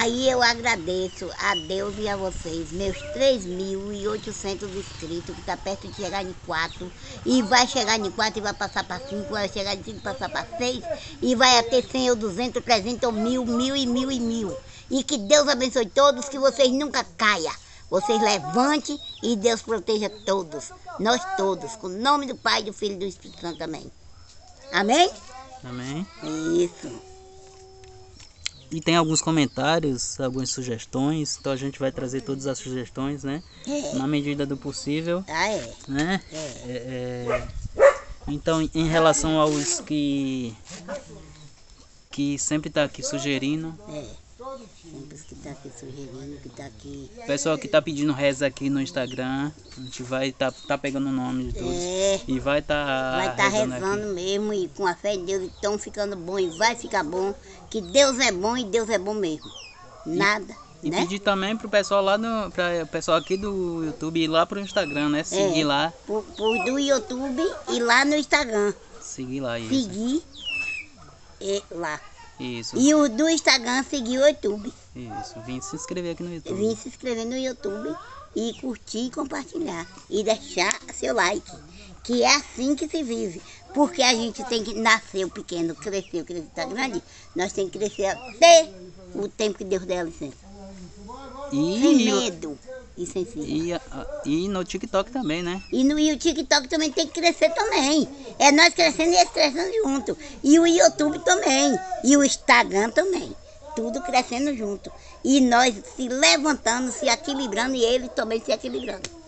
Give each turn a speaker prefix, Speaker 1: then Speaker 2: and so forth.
Speaker 1: Aí eu agradeço a Deus e a vocês, meus 3.800 inscritos, que está perto de chegar em 4, e vai chegar em 4 e vai passar para 5, vai chegar em 5 e passar para 6, e vai até 100 ou 200, 300 ou 1.000, 1.000 e 1.000 e 1.000. E que Deus abençoe todos, que vocês nunca caiam. Vocês levantem e Deus proteja todos, nós todos, com o nome do Pai, do Filho e do Espírito Santo também. Amém?
Speaker 2: Amém.
Speaker 1: Isso.
Speaker 2: E tem alguns comentários, algumas sugestões, então a gente vai trazer todas as sugestões, né? Na medida do possível.
Speaker 1: Ah, é?
Speaker 2: Né? Então, em relação aos que sempre tá aqui sugerindo.
Speaker 1: Sempre que tá aqui sugerindo, que tá aqui.
Speaker 2: O pessoal que tá pedindo reza aqui no Instagram, a gente vai tá pegando o nome de todos. E vai tá
Speaker 1: rezando mesmo, e com a fé em Deus, estão ficando bom e vai ficar bom. Que Deus é bom e Deus é bom mesmo. Nada.
Speaker 2: E
Speaker 1: né?
Speaker 2: pedir também pro pessoal lá pra pessoal aqui do YouTube ir lá pro Instagram, né? Seguir lá.
Speaker 1: Do YouTube e lá no Instagram.
Speaker 2: Seguir lá, isso.
Speaker 1: Seguir lá.
Speaker 2: Isso.
Speaker 1: E o do Instagram seguir o YouTube.
Speaker 2: Isso. Vim se inscrever aqui no YouTube.
Speaker 1: Vim se inscrever no YouTube e curtir e compartilhar. E deixar seu like. Que é assim que se vive. Porque a gente tem que nascer pequeno, crescer, o crescer está grande. Nós temos que crescer até o tempo que Deus der a licença. Sem medo e sem filho.
Speaker 2: E no TikTok também, né?
Speaker 1: E o TikTok também tem que crescer também. É nós crescendo e eles crescendo junto. E o YouTube também. E o Instagram também. Tudo crescendo junto. E nós se levantando, se equilibrando e eles também se equilibrando.